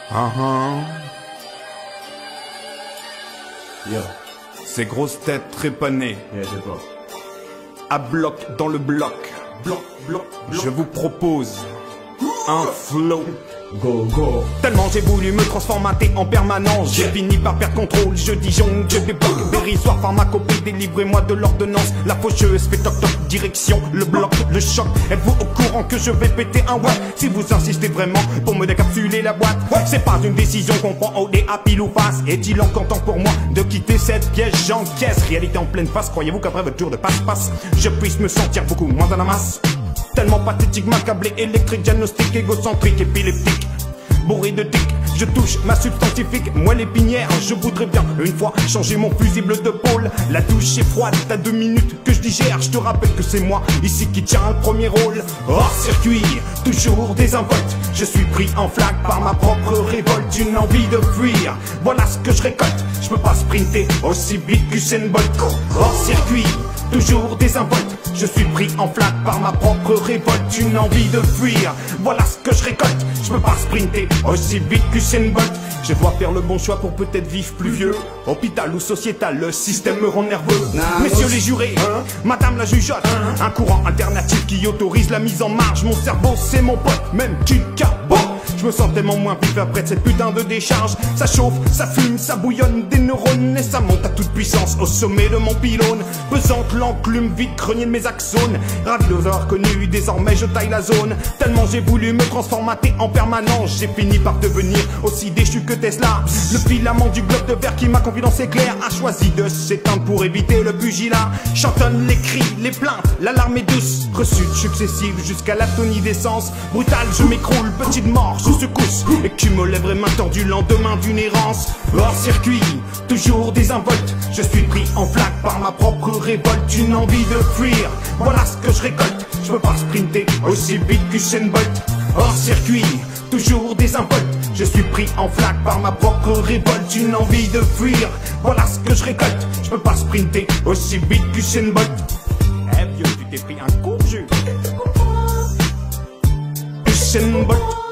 Yo. Ces grosses têtes trépanées. Yeah, je vois. À bloc dans le bloc. Bloc. Je vous propose un flow. Go, go. Tellement j'ai voulu me transformater en permanence, j'ai fini par perdre contrôle, je disjongle, je débloque. Dérisoire pharmacopée, délivrez-moi de l'ordonnance. La faucheuse fait toc toc, direction, le bloc, le choc. Êtes-vous au courant que je vais péter un watt? Si vous insistez vraiment pour me décapsuler la boîte, c'est pas une décision qu'on prend au dé à pile ou face. Est-il encore temps pour moi de quitter cette pièce? J'encaisse, réalité en pleine face. Croyez-vous qu'après votre tour de passe-passe, je puisse me sentir beaucoup moins dans la masse? Tellement pathétique, m'accabler, électrique, diagnostic, égocentrique, épileptique, bourré de tics, je touche ma substantifique, moi l'épinière, je voudrais bien une fois changer mon fusible de pôle. La douche est froide, t'as 2 minutes que je digère, je te rappelle que c'est moi ici qui tiens le premier rôle. Hors circuit, toujours désinvolte, je suis pris en flaque par ma propre révolte, une envie de fuir, voilà ce que je récolte. Je peux pas sprinter aussi vite qu'Usain Bolt. Hors circuit, toujours désinvolte, je suis pris en flaque par ma propre révolte, une envie de fuir, voilà ce que je récolte. Je peux pas sprinter aussi vite qu'Usain Bolt. Je dois faire le bon choix pour peut-être vivre plus vieux. Hôpital ou sociétal, le système me rend nerveux. Messieurs les jurés, madame la jugeote, un courant alternatif qui autorise la mise en marge. Mon cerveau c'est mon pote, même du carbone. Je me sens tellement moins vif après cette putain de décharge. Ça chauffe, ça fume, ça bouillonne des neurones et ça monte à toute puissance au sommet de mon pylône. Pesante l'enclume, vide grenier de mes axones. Ravi de vous avoir connu, désormais je taille la zone. Tellement j'ai voulu me transformater en permanence, j'ai fini par devenir aussi déchu que Tesla. Le filament du bloc de verre qui m'a confidence éclair a choisi de s'éteindre pour éviter le pugilat. Chantonne les cris, les plaintes, l'alarme est douce. Rechute successive jusqu'à l'atonie d'essence. Brutal, je m'écroule, petite mort, je secousse. Et tu me lèverais main tordue le lendemain d'une errance. Hors circuit, toujours désinvolte, je suis pris en flaque par ma propre révolte, une envie de fuir, voilà ce que je récolte. Je peux pas sprinter aussi vite qu'Usain Bolt. Hors circuit, toujours désinvolte, je suis pris en flaque par ma propre révolte, une envie de fuir, voilà ce que je récolte. Je peux pas sprinter aussi vite qu'Usain Bolt. Eh vieux, tu t'es pris un coup, Usain Bolt.